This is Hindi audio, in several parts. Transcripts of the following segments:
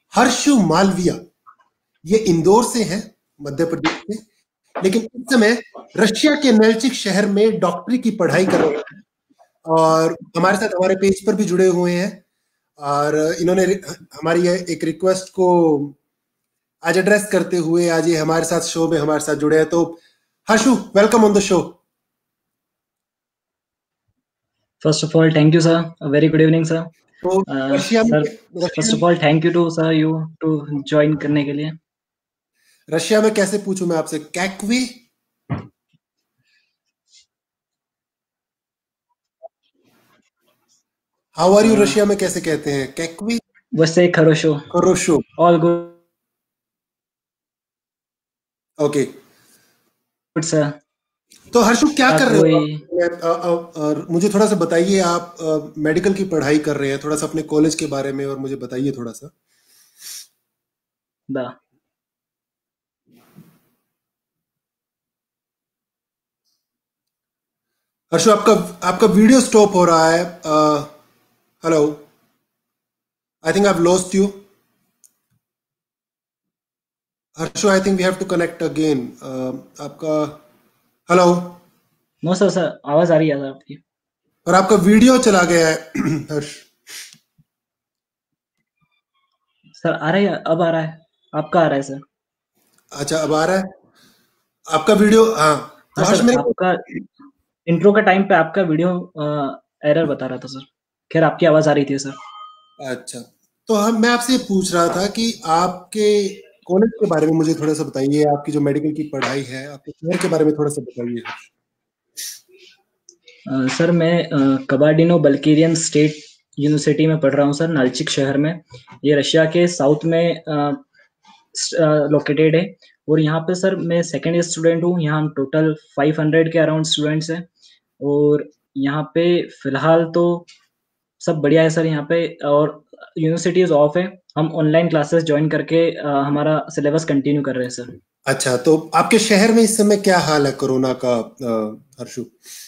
हर्षु मालविया ये इंदौर से हैं, मध्य प्रदेश से, लेकिन इस समय रशिया के नलचिक शहर में डॉक्टरी की पढ़ाई कर रहे हैं और हमारे साथ हमारे पेज पर भी जुड़े हुए हैं। और इन्होंने हमारी एक रिक्वेस्ट को आज एड्रेस करते हुए आज ये हमारे साथ शो में हमारे साथ जुड़े हैं। तो Harshu, welcome on the show. First of all, thank you, sir. A very good evening, sir. तो रशिया Sir, में first of all, thank you to sir you to join करने के लिए. रशिया में कैसे पूछूं मैं आपसे? कैक्वे? हाउ आर यू रशिया में कैसे कहते हैं? कैक्वे? वैसे खरोशो. खरोशो. All good. Okay Good, sir. तो हर्षु क्या आप कर रहे हो वही आप? मुझे थोड़ा सा बताइए। आप मेडिकल की पढ़ाई कर रहे हैं, थोड़ा सा अपने कॉलेज के बारे में और मुझे बताइए थोड़ा सा। दा. हर्षु, आपका आपका वीडियो स्टॉप हो रहा है। Hello, I think I have lost you. Harshu, I think we have to connect again. आपका हेलो। नो सर सर आवाज आ रही है सर आपकी. और आपका वीडियो चला गया है हर्ष। सर आ रहा है, अब आ रहा है. आपका आ रहा है सर. अच्छा, अब आ रहा है आपका वीडियो। हाँ, तो हाँ हर्ष सर, मेरे को आपका इंट्रो का टाइम पे आपका वीडियो एरर बता रहा था सर. खैर आपकी आवाज आ रही थी सर. अच्छा, तो मैं आपसे ये पूछ रहा था कि आपके कॉलेज के बारे में मुझे थोड़ा सा बताइए। आपकी जो मेडिकल की पढ़ाई है, आपके शहर के बारे में थोड़ा सा बताइए। सर मैं कबाडिनो बल्गेरियन स्टेट यूनिवर्सिटी में पढ़ रहा हूँ सर, नालचिक शहर में. ये रशिया के साउथ में लोकेटेड है. और यहाँ पे सर मैं सेकेंड ईयर स्टूडेंट हूँ. यहाँ हम टोटल 500 के अराउंड स्टूडेंट्स हैं. और यहाँ पे फिलहाल तो सब बढ़िया है सर यहाँ पे. और यूनिवर्सिटी इज ऑफ है. हम ऑनलाइन क्लासेस ज्वाइन करके हमारा सिलेबस कंटिन्यू कर रहे हैं सर. अच्छा, तो आपके शहर में इस समय क्या हाल है कोरोना का, हर्षु?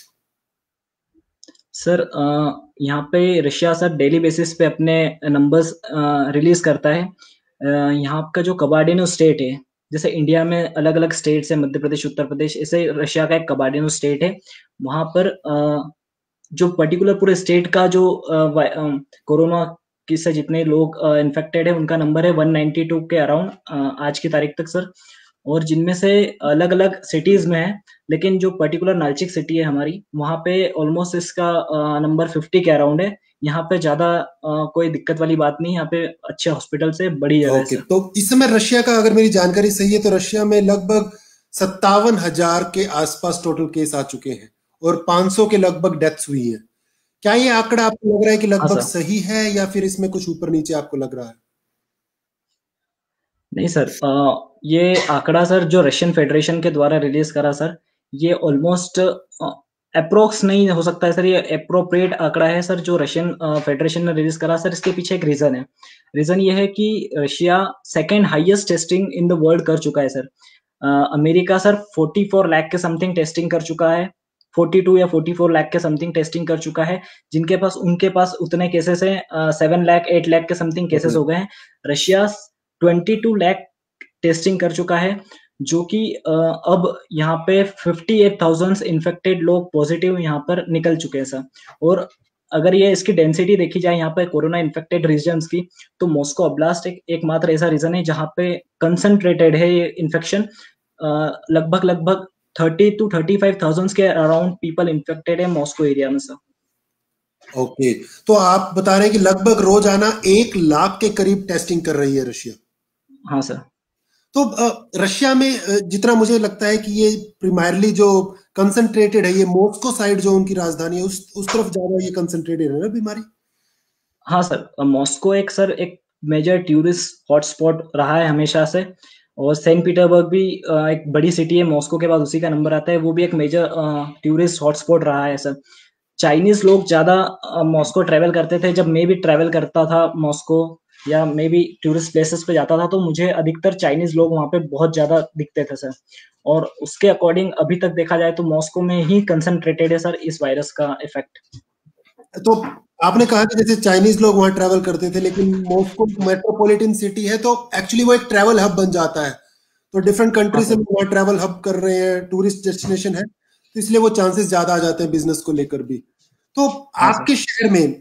सर यहाँ पे रशिया सर डेली बेसिस पे अपने नंबर्स रिलीज करता है. यहाँ का जो कबाडिनो स्टेट है, जैसे इंडिया में अलग अलग स्टेट्स है, मध्य प्रदेश, उत्तर प्रदेश, ऐसे रशिया का एक कबाडिनो स्टेट है. वहाँ पर जो पर्टिकुलर पूरे स्टेट का जो कोरोना से जितने लोग इन्फेक्टेड है उनका नंबर है 192 के अराउंड आज की तारीख तक सर. और जिनमें से अलग अलग सिटीज में है, लेकिन जो पर्टिकुलर नालचिक सिटी है हमारी, वहाँ पे ऑलमोस्ट इसका नंबर 50 के अराउंड है. यहाँ पे ज्यादा कोई दिक्कत वाली बात नहीं. यहाँ पे अच्छे हॉस्पिटल से बड़ी जगह है ओके, सर. तो इस समय रशिया का, अगर मेरी जानकारी सही है, तो रशिया में लगभग 57,000 के आसपास टोटल केस आ चुके हैं और 500 के लगभग डेथ्स हुई है। क्या ये आंकड़ा आपको लग रहा है कि हाँ लगभग सर. सही है या फिर इसमें कुछ ऊपर नीचे आपको लग रहा है? नहीं सर, ये आंकड़ा सर जो रशियन फेडरेशन के द्वारा रिलीज करा सर, ये ऑलमोस्ट अप्रोक्स नहीं हो सकता है सर. ये अप्रोप्रिएट आंकड़ा है सर जो रशियन फेडरेशन ने रिलीज करा सर. इसके पीछे एक रीजन है. रीजन ये है कि Russia second highest testing in the world कर चुका है सर. अमेरिका सर 44 लाख के समथिंग टेस्टिंग कर चुका है. 42 या 44 लाख के समथिंग टेस्टिंग कर चुका है. जिनके पास उनके पास उतने केसेस हैं, 7 लाख 8 लाख के समथिंग केसेस हो गए हैं. रशिया 22 लाख टेस्टिंग कर चुका है, जो कि अब यहाँ पे 58,000 इन्फेक्टेड लोग पॉजिटिव यहाँ पर निकल चुके हैं सर. और अगर ये इसकी डेंसिटी देखी जाए यहाँ पे कोरोना इन्फेक्टेड रीजन्स की, तो मॉस्को ऑब्लास्ट एकमात्र ऐसा रीजन है जहाँ पे कंसंट्रेटेड है ये इन्फेक्शन. लगभग लगभग 30 to 35,000 के अराउंड पीपल इन्फेक्टेड है मॉस्को एरिया में सर. ओके, तो आप बता रहे हैं कि लगभग रोजाना 1 लाख के करीब टेस्टिंग कर रही है रशिया? हाँ सर. तो रशिया में जितना मुझे लगता है कि ये प्राइमरली जो कंसंट्रेटेड है, ये मॉस्को साइड जो उनकी राजधानी है, उस तरफ ज्यादा ये कंसंट्रेटेड है ना बीमारी? हाँ सर, मॉस्को एक सर एक मेजर टूरिस्ट हॉटस्पॉट रहा है हमेशा से. और सेंट पीटरबर्ग भी एक बड़ी सिटी है, मॉस्को के बाद उसी का नंबर आता है. वो भी एक मेजर टूरिस्ट हॉटस्पॉट रहा है सर. चाइनीज लोग ज्यादा मॉस्को ट्रेवल करते थे. जब मैं भी ट्रेवल करता था मॉस्को या मैं भी टूरिस्ट प्लेसेस पे जाता था, तो मुझे अधिकतर चाइनीज लोग वहाँ पे बहुत ज्यादा दिखते थे सर. और उसके अकॉर्डिंग अभी तक देखा जाए तो मॉस्को में ही कंसंट्रेटेड है सर इस वायरस का इफेक्ट. तो आपने कहा कि जैसे चाइनीज लोग वहां ट्रैवल करते थे, लेकिन मॉस्को मेट्रोपॉलिटन सिटी है तो एक्चुअली वो एक ट्रैवल हब बन जाता है। तो डिफरेंट हाँ कंट्री से सर। लोग वहाँ ट्रैवल हब कर रहे हैं, टूरिस्ट डेस्टिनेशन है, तो इसलिए वो चांसेस ज्यादा आ जाते हैं बिजनेस को लेकर भी। तो हाँ सर। आपके शहर में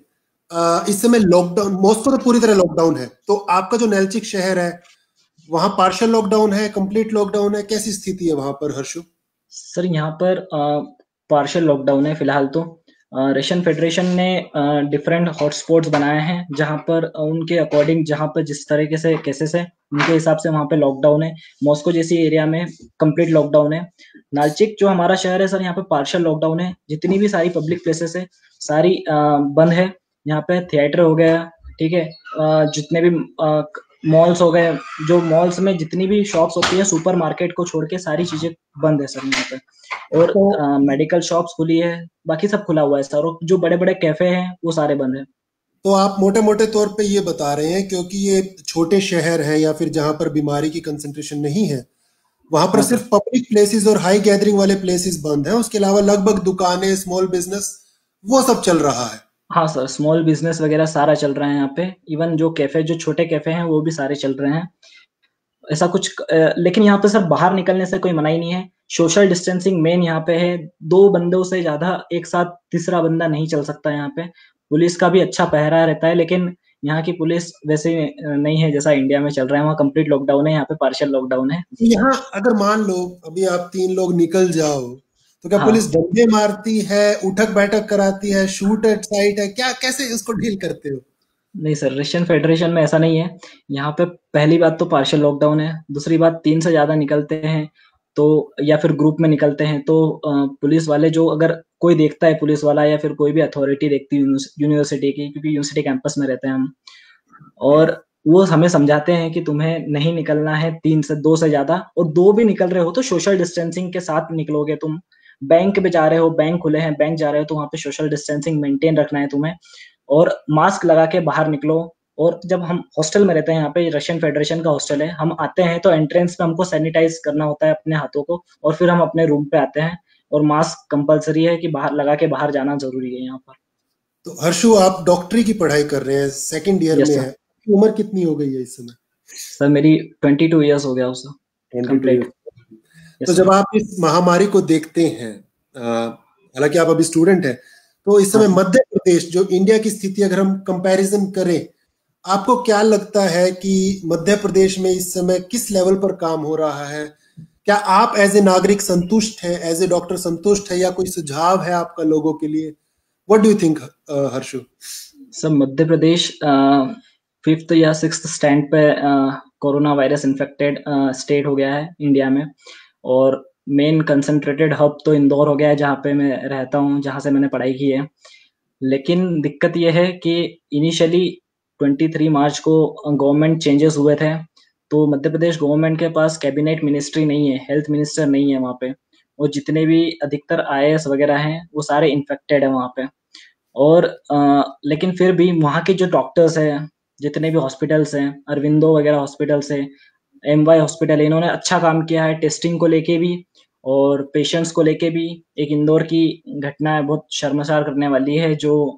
इस समय लॉकडाउन, मॉस्को तो पूरी तरह लॉकडाउन है, तो आपका जो नैल्चिक शहर है वहां पार्शियल लॉकडाउन है, कंप्लीट लॉकडाउन है, कैसी स्थिति है वहां पर हर्षु? सर यहाँ पर पार्शियल लॉकडाउन है फिलहाल तो। रशियन फेडरेशन ने डिफरेंट हॉटस्पॉट्स बनाए हैं जहाँ पर उनके अकॉर्डिंग, जहाँ पर जिस तरीके से केसेस है उनके हिसाब से वहाँ पे लॉकडाउन है। मॉस्को जैसी एरिया में कंप्लीट लॉकडाउन है। नालचिक जो हमारा शहर है सर, यहाँ पे पार्शियल लॉकडाउन है। जितनी भी सारी पब्लिक प्लेसेस है सारी बंद है। यहाँ पे थिएटर हो गया, ठीक है, जितने भी मॉल्स हो गए, जो मॉल्स में जितनी भी शॉप्स होती है, सुपर मार्केट को छोड़ के सारी चीजें बंद है सर यहाँ पे। और तो मेडिकल शॉप्स खुली है, बाकी सब खुला हुआ है सर। और जो बड़े बड़े कैफे हैं वो सारे बंद है। तो आप मोटे मोटे तौर पे ये बता रहे हैं, क्योंकि ये छोटे शहर हैं या फिर जहां पर बीमारी की कंसंट्रेशन नहीं है, वहां पर हाँ सर। सिर्फ पब्लिक प्लेसेस और हाई गैदरिंग वाले प्लेसेस बंद हैं, उसके अलावा लगभग दुकानें, स्मॉल बिजनेस, वो सब चल रहा है। हाँ सर, स्मॉल बिजनेस वगैरह सारा चल रहा है यहाँ पे। इवन जो कैफे, जो छोटे कैफे हैं वो भी सारे चल रहे हैं। ऐसा कुछ लेकिन यहाँ पे सर बाहर निकलने से कोई मना ही नहीं है। सोशल डिस्टेंसिंग मेन यहाँ पे है। 2 बंदों से ज्यादा एक साथ तीसरा बंदा नहीं चल सकता यहाँ पे। पुलिस का भी अच्छा पहरा रहता है, लेकिन यहाँ की पुलिस वैसे नहीं है जैसा इंडिया में चल रहा है। वहाँ कंप्लीट लॉकडाउन है, यहाँ पे पार्शियल लॉकडाउन है। यहाँ अगर मान लो अभी आप 3 लोग निकल जाओ, तो क्या पुलिस हाँ। डंडे मारती है, उठक बैठक कराती है, शूट एट साइट है, क्या कैसे इसको डील करते हो? नहीं सर, रशियन फेडरेशन में ऐसा नहीं है। यहाँ पे पहली बात तो पार्शियल लॉकडाउन है। दूसरी बात, 3 से ज्यादा निकलते हैं तो, या फिर ग्रुप में निकलते हैं तो पुलिस वाले, जो अगर कोई देखता है, पुलिस वाला या फिर कोई भी अथॉरिटी देखती है यूनिवर्सिटी की, क्योंकि यूनिवर्सिटी कैंपस में रहते हैं हम, और वो हमें समझाते हैं कि तुम्हें नहीं निकलना है 2 से ज्यादा। और 2 भी निकल रहे हो तो सोशल डिस्टेंसिंग के साथ निकलोगे तुम। बैंक पे जा रहे हो, बैंक खुले हैं, बैंक जा रहे हो तो वहां पे सोशल डिस्टेंसिंग मेंटेन रखना है तुम्हें। और मास्क लगा के बाहर निकलो। और जब हम हॉस्टल में रहते हैं, यहाँ पे रशियन फेडरेशन का हॉस्टल है, हम आते हैं तो एंट्रेंस में हमको सैनिटाइज करना होता है अपने हाथों को, और फिर हम अपने रूम पे आते हैं। और मास्क कंपलसरी है कि बाहर लगा के बाहर जाना जरूरी है यहाँ पर। तो हर्षु, आप डॉक्टरी की पढ़ाई कर रहे हैं, सेकंड ईयर यस में सर। है, आपकी उम्र कितनी हो गई है इस समय? सर मेरी 22 ईयर्स हो गया उसका 22 कंप्लीट। ईयर्स। तो यस जब सर। आप इस महामारी को देखते हैं, हालांकि आप अभी स्टूडेंट हैं, तो इस हाँ समय सर। मध्य प्रदेश, जो इंडिया की स्थिति अगर हम कंपैरिजन करें, आपको क्या लगता है कि मध्य प्रदेश में इस समय किस लेवल पर काम हो रहा है? क्या आप एज ए नागरिक संतुष्ट हैं, एज ए डॉक्टर संतुष्ट है, या कोई सुझाव है आपका लोगों के लिए? What do you think Harshu? Sir Madhya Pradesh 5th या 6th स्टैंड पे कोरोना वायरस इन्फेक्टेड स्टेट हो गया है इंडिया में। और मेन कंसंट्रेटेड हब तो इंदौर हो गया है, जहाँ पे मैं रहता हूँ, जहाँ से मैंने पढ़ाई की है। लेकिन दिक्कत यह है कि इनिशियली 23 मार्च को गवर्नमेंट चेंजेस हुए थे, तो मध्य प्रदेश गवर्नमेंट के पास कैबिनेट मिनिस्ट्री नहीं है, हेल्थ मिनिस्टर नहीं है वहाँ पे। और जितने भी अधिकतर आईएएस वगैरह हैं वो सारे इन्फेक्टेड है वहाँ पे। और लेकिन फिर भी वहाँ के जो डॉक्टर्स हैं, जितने भी हॉस्पिटल्स हैं, अरविंदो वगैरह हॉस्पिटल्स है, एमवाई हॉस्पिटल, इन्होंने अच्छा काम किया है टेस्टिंग को लेके भी और पेशेंट्स को लेके भी। एक इंदौर की घटना है, बहुत शर्मसार करने वाली है,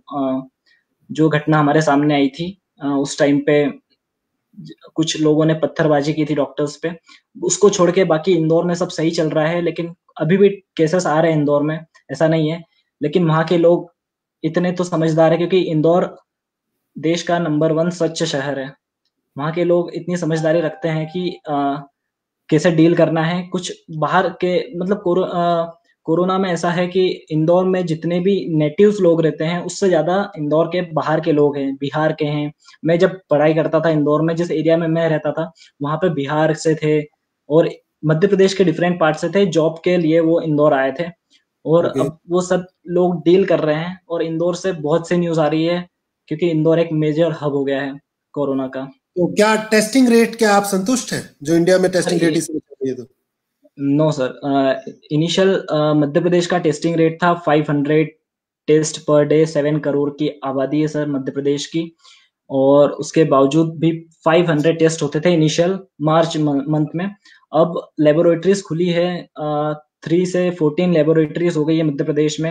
जो घटना हमारे सामने आई थी। उस टाइम पे कुछ लोगों ने पत्थरबाजी की थी डॉक्टर्स पे। उसको छोड़ के बाकी इंदौर में सब सही चल रहा है, लेकिन अभी भी केसेस आ रहे हैं इंदौर में, ऐसा नहीं है। लेकिन वहाँ के लोग इतने तो समझदार है, क्योंकि इंदौर देश का नंबर 1 स्वच्छ शहर है। वहाँ के लोग इतनी समझदारी रखते हैं कि कैसे डील करना है। कुछ बाहर के मतलब कोरोना में ऐसा है कि इंदौर में जितने भी नेटिव्स लोग रहते हैं उससे ज्यादा इंदौर के बाहर के लोग हैं, बिहार के हैं। मैं जब पढ़ाई करता था इंदौर में, जिस एरिया में मैं रहता था, वहां पे बिहार से थे और मध्य प्रदेश के डिफरेंट पार्ट से थे। जॉब के लिए वो इंदौर आए थे, और ओके। अब वो सब लोग डील कर रहे हैं। और इंदौर से बहुत सी न्यूज आ रही है, क्योंकि इंदौर एक मेजर हब हो गया है कोरोना का। तो क्या टेस्टिंग रेट, क्या आप संतुष्ट हैं जो इंडिया में सर टेस्टिंग रेट इस समय चल रही है? तो no sir, initial Madhya Pradesh का टेस्टिंग रेट था 500 टेस्ट पर डे। 7 करोड़ की आबादी है सर मध्य प्रदेश की, और उसके बावजूद भी 500 टेस्ट होते थे इनिशियल मार्च मंथ में। अब लेबोरेटरीज खुली है, 3 से 14 लेबोरेटरीज हो गई है मध्य प्रदेश में।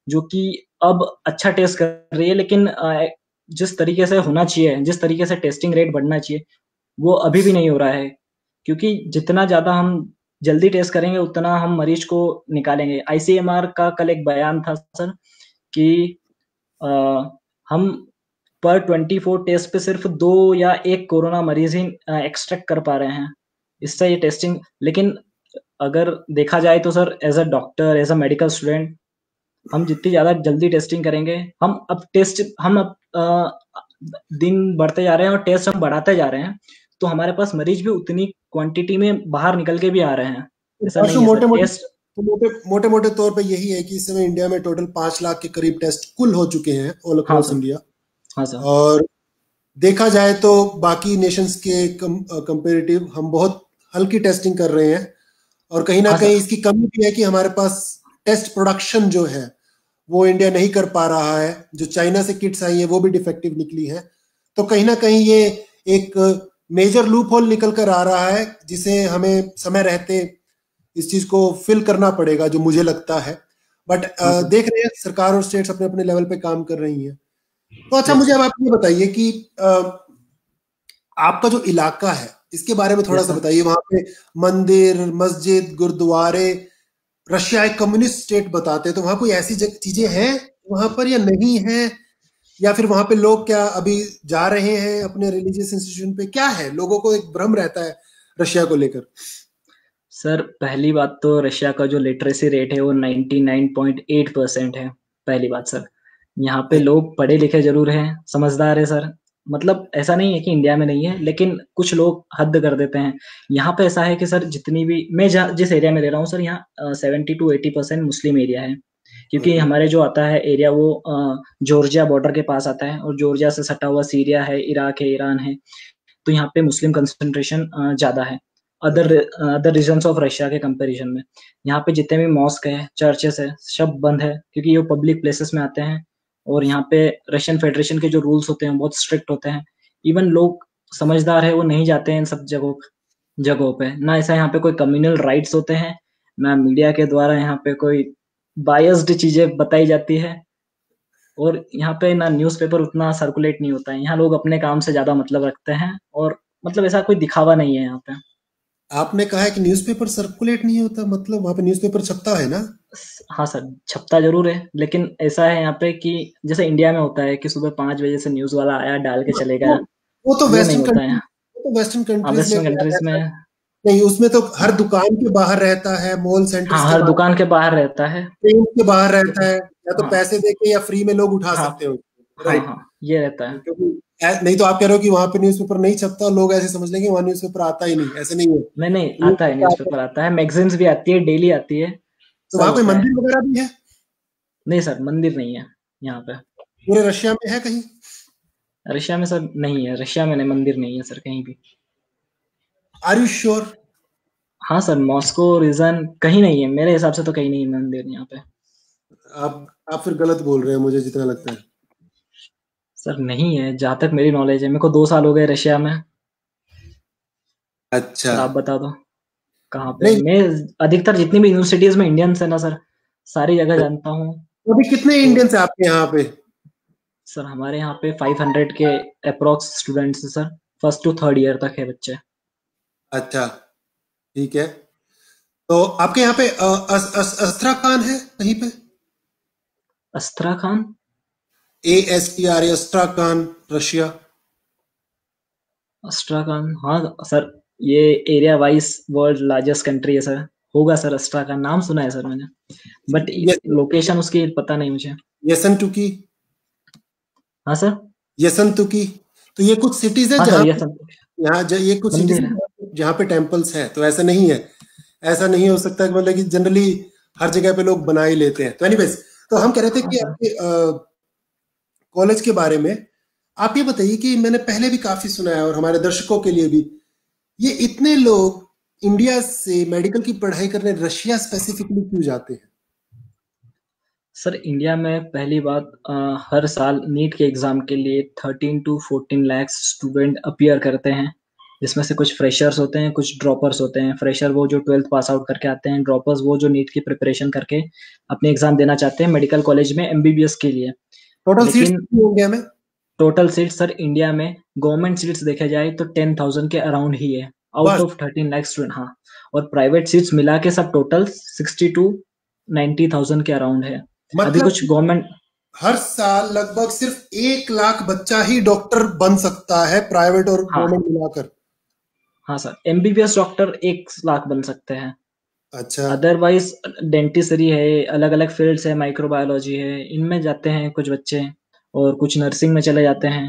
जो कि अब अच्छा टेस्ट कर रही है, लेकिन जिस तरीके से होना चाहिए, जिस तरीके से टेस्टिंग रेट बढ़ना चाहिए, वो अभी भी नहीं हो रहा है। क्योंकि जितना ज़्यादा हम जल्दी टेस्ट करेंगे, उतना हम मरीज को निकालेंगे। आईसीएमआर का कल एक बयान था सर कि अ, हम पर 24 टेस्ट पे सिर्फ 2 या 1 कोरोना मरीज ही एक्सट्रैक्ट कर पा रहे हैं। इससे ये टेस्टिंग, लेकिन अगर देखा जाए तो sir, as a doctor, as a medical student, हम जितनी ज़्यादा जल्दी टेस्टिंग करेंगे, हम अब दिन बढ़ते जा रहे हैं और टेस्ट हम बढ़ाते जा रहे हैं, तो हमारे पास मरीज भी उतनी क्वांटिटी में बाहर निकल के भी आ रहे हैं। ऐसा आशु, नहीं है मोटे सर, मोटे टेस्ट। तो मोटे मोटे तौर पे यही है कि इस समय इंडिया में टोटल 5 लाख के करीब टेस्ट कुल हो चुके हैं ऑल हाँ अक्रॉस सर, इंडिया। हाँ सर, और देखा जाए तो बाकी नेशंस के कंपेरेटिव हम बहुत हल्की टेस्टिंग कर रहे हैं, और कहीं ना हाँ कहीं सर, इसकी कमी भी है कि हमारे पास टेस्ट प्रोडक्शन जो है वो इंडिया नहीं कर पा रहा है। जो चाइना से किट्स आई है वो भी डिफेक्टिव निकली है। तो कहीं ना कहीं ये एक मेजर लूप होल निकल कर आ रहा है, जिसे हमें समय रहते इस चीज को फिल करना पड़ेगा, जो मुझे लगता है। बट हाँ सर, देख रहे हैं सरकार और स्टेट्स अपने अपने लेवल पे काम कर रही हैं। तो अच्छा, यस मुझे सर, अब आप ये बताइए कि आपका जो इलाका है इसके बारे में थोड़ा यस सा सर। बताइए। वहां पे मंदिर, मस्जिद, गुरुद्वारे, रशिया एक कम्युनिस्ट स्टेट बताते हैं, तो वहां कोई ऐसी चीजें हैं वहां पर या नहीं है? या फिर वहां पे लोग क्या अभी जा रहे हैं अपने रिलीजियस इंस्टीट्यूशन पे? क्या है, लोगों को एक भ्रम रहता है रशिया को लेकर। सर, पहली बात तो रशिया का जो लिटरेसी रेट है वो 99.8% है। पहली बात सर, यहाँ पे लोग पढ़े लिखे जरूर हैं, समझदार है सर। मतलब ऐसा नहीं है कि इंडिया में नहीं है, लेकिन कुछ लोग हद कर देते हैं। यहाँ पे ऐसा है कि सर, जितनी भी मैं जिस एरिया में रह रहा हूँ सर, यहाँ 70 to 80% मुस्लिम एरिया है। क्योंकि ओके। हमारे जो आता है एरिया, वो जॉर्जिया बॉर्डर के पास आता है, और जॉर्जिया से सटा हुआ सीरिया है, इराक है, ईरान है। तो यहाँ पे मुस्लिम कंसंट्रेशन ज़्यादा है, other okay. Other reasons of Russia के कंपैरिजन में। यहाँ पे जितने भी मॉस्क है, चर्चेस है, सब बंद है, क्योंकि ये पब्लिक प्लेसेस में आते हैं। और यहाँ पे रशियन फेडरेशन के जो रूल्स होते हैं बहुत स्ट्रिक्ट होते हैं। इवन लोग समझदार है, वो नहीं जाते हैं इन सब जगहों पे। ना ऐसा यहाँ पे कोई कम्युनल राइट्स होते हैं, ना मीडिया के द्वारा यहाँ पे कोई बायस्ड चीजें बताई जाती है। और यहाँ पे ना न्यूज़पेपर उतना सर्कुलेट नहीं होता है। यहाँ लोग अपने काम से ज़्यादा मतलब रखते हैं, और मतलब ऐसा कोई दिखावा नहीं है यहाँ पे। आपने कहा है कि न्यूज़पेपर सर्कुलेट नहीं होता, मतलब वहां पे न्यूज़पेपर छपता है ना? हाँ सर, छपता ज़रूर है, लेकिन ऐसा है यहाँ पे कि जैसे इंडिया में होता है कि सुबह 5 बजे से न्यूज़ वाला आया, डाल के चले वो गया, वो तो वो नहीं वेस्टर्न होता है कंट्री, यहाँ। वो तो वेस्टर्न हाँ, कंट्रीज में वेस्टर्न क्या कंट्रीज़ रहता है। में। नहीं, उसमें तो हर हाँ, दुकान के बाहर रहता है, मॉल हाँ, सेंटर्स के हर बाहर, दुकान के बाहर रहता है। ट्रेन के बाहर तो रहता है, या तो हाँ, पैसे देके या फ्री में लोग उठा हाँ, सकते हो। हाँ, राइट। हाँ, ये रहता है। क्योंकि नहीं तो आप कह रहे हो कि वहां पे न्यूज़पेपर नहीं छपता, लोग ऐसे समझ लेंगे वहां न्यूज़पेपर आता ही नहीं, ऐसे नहीं है। नहीं, नहीं, आता है, न्यूज़पेपर आता है। न्यूज़पेपर आता है, मैगज़ीन्स भी आती है, डेली आती है, तो सब वहां कोई होता है। मंदिर वगैरह भी है? नहीं सर, मंदिर नहीं है यहाँ पे। पूरे रशिया में है कहीं? रशिया में सर नहीं है, रशिया में नहीं, मंदिर नहीं है सर कहीं भी। Are you sure? हाँ सर, मॉस्को रीजन कहीं नहीं है, मेरे हिसाब से तो कहीं नहीं है मंदिर यहाँ पे। आप फिर गलत बोल रहे हैं, मुझे जितना लगता है। सर नहीं है, जहाँ तक मेरी नॉलेज है। मेरे को 2 साल हो गए रशिया में। अच्छा। सर आप बता दो कहाँ पे। नहीं, मैं अधिकतर जितनी भी यूनिवर्सिटीज में इंडियंस है ना सर, सारी जगह जानता हूँ। तो अभी कितने तो इंडियंस है आपके यहाँ पे? सर, हमारे यहाँ पे 500 के अप्रोक्स स्टूडेंट्स हैं sir. First to third year तक है बच्चे। अच्छा, ठीक है। तो आपके यहाँ पे अस्ट्राखान है कहीं पे? अस्त्राखान। ASTRA, अस्ट्राखान, Russia. अस्ट्राखान, हाँ सर, ये area wise world largest country है सर। होगा सर, अस्ट्राखान नाम सुना है सर मैंने, बट लोकेशन उसकी पता नहीं मुझे। येसनटुकी, हाँ सर। येसनतुकी। तो ये कुछ सिटीज है हाँ सर, जहाँ ये पे, सब ये कुछ सिटीज मंदिर है है। जहाँ पे टेम्पल्स हैं, तो ऐसा नहीं है। ऐसा नहीं हो सकता कि मतलब कि जनरली हर जगह पे लोग बना ही लेते हैं। तो एनीवेज, तो हम कह रहे थे हाँ कि सर। आपके कॉलेज के बारे में आप ये बताइए कि मैंने पहले भी काफी सुना है, और हमारे दर्शकों के लिए भी, ये इतने लोग इंडिया से मेडिकल की पढ़ाई करने रशिया स्पेसिफिकली क्यों जाते हैं? सर, इंडिया में पहली बात, हर साल नीट के एग्जाम के लिए 13 to 14 लाख स्टूडेंट अपीयर करते हैं। जिसमें से कुछ फ्रेशर्स होते हैं, कुछ ड्रॉपर्स होते हैं। फ्रेशर वो जो 12th पास आउट करके आते हैं, ड्रॉपर्स वो जो नीट की प्रिपरेशन करके अपने एग्जाम देना चाहते हैं मेडिकल कॉलेज में एमबीबीएस के लिए। टोटल सीट्स लेकिन कितनी होंगी हमें? टोटल सीट्स सर इंडिया में गवर्नमेंट सीट्स देखा जाए तो 10,000 के अराउंड ही है, आउट बस। Of 13 lakh student. हाँ, और प्राइवेट सीट्स मिला के सब टोटल 60 टू 90,000 के अराउंड है। अभी मतलब कुछ गवर्नमेंट, हर साल लगभग सिर्फ 1 लाख बच्चा ही डॉक्टर बन सकता है, प्राइवेट और हाँ गवर्नमेंट मिलाकर। हाँ सर, एमबीबीएस डॉक्टर 1 लाख बन सकते हैं। अच्छा। अदरवाइज डेंटिस्ट्री है, अलग अलग फील्ड्स है, माइक्रोबायोलॉजी है, इनमें जाते हैं कुछ बच्चे, और कुछ नर्सिंग में चले जाते हैं।